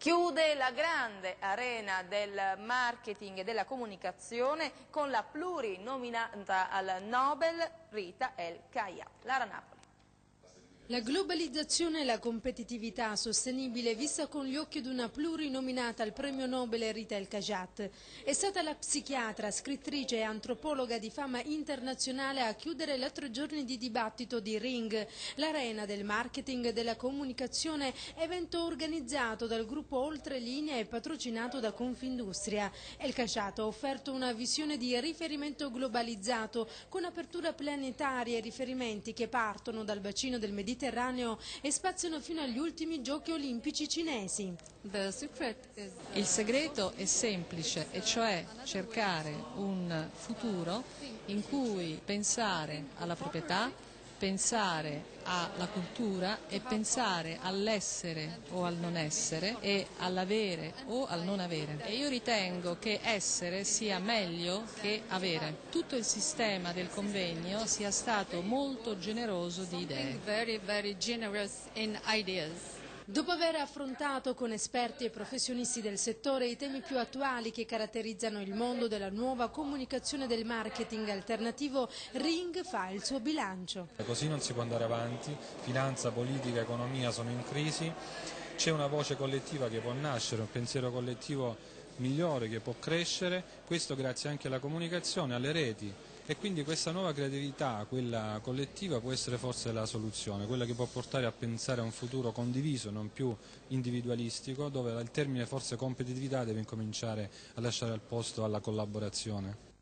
Chiude la grande arena del marketing e della comunicazione con la plurinominata al Nobel Rita El Kaya. Lara Napoli. La globalizzazione e la competitività sostenibile vista con gli occhi di una plurinominata al premio Nobel Rita El Kayat. È stata la psichiatra, scrittrice e antropologa di fama internazionale a chiudere le 3 giorni di dibattito di Ring, l'arena del marketing e della comunicazione, evento organizzato dal gruppo Oltrelinea e patrocinato da Confindustria. El Kayat ha offerto una visione di riferimento globalizzato con apertura planetaria e riferimenti che partono dal bacino del Mediterraneo e spaziano fino agli ultimi giochi olimpici cinesi. Il segreto è semplice, e cioè cercare un futuro in cui pensare alla proprietà, pensare alla cultura e pensare all'essere o al non essere e all'avere o al non avere. E io ritengo che essere sia meglio che avere. Tutto il sistema del convegno sia stato molto generoso di idee. Dopo aver affrontato con esperti e professionisti del settore i temi più attuali che caratterizzano il mondo della nuova comunicazione del marketing alternativo, Ring fa il suo bilancio. Così non si può andare avanti, finanza, politica, economia sono in crisi, c'è una voce collettiva che può nascere, un pensiero collettivo migliore che può crescere, questo grazie anche alla comunicazione, alle reti. E quindi questa nuova creatività, quella collettiva, può essere forse la soluzione, quella che può portare a pensare a un futuro condiviso, non più individualistico, dove il termine forse competitività deve incominciare a lasciare il posto alla collaborazione.